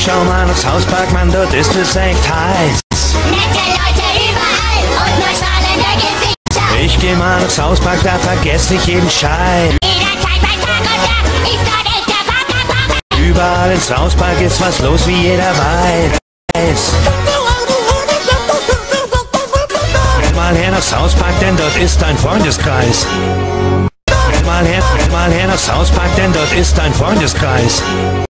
schau mal nach South Park, Mann, dort ist es echt heiß. Nette Leute überall und neustrahlende Gesichter. Ich geh mal nach South Park, da vergess ich jeden Scheiß. Jederzeit bei Tag und Nacht ist dort echter Papa. Überall in South Park ist was los, wie jeder weiß. Schnell mal her nach South Park, denn dort ist dein Freundeskreis. Schnell mal her nach South Park, denn dort ist dein Freundeskreis.